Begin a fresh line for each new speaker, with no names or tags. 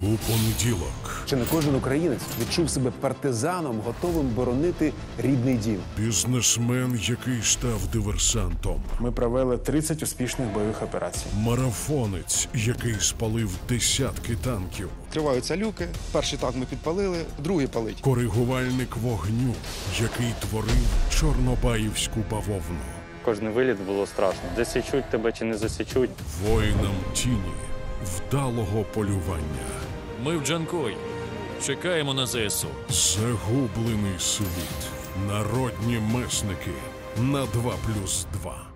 У понеділок
Чи не кожен українець відчув себе партизаном, готовим боронити рідний дім?
бізнесмен, який став диверсантом,
Ми провели 30 успішних бойових операцій.
марафонець, який спалив десятки танків,
Відкриваються люки, перший танк ми підпалили, другий палить.
коригувальник вогню, який творив чорнобаївську бавовну,
Кожний виліт було страшно. Засічуть тебе чи не засічуть.
воїнам тіні, вдалого полювання,
Ми в Джанкої. Чекаємо на ЗСУ.
загублений світ, народні месники на 2+2.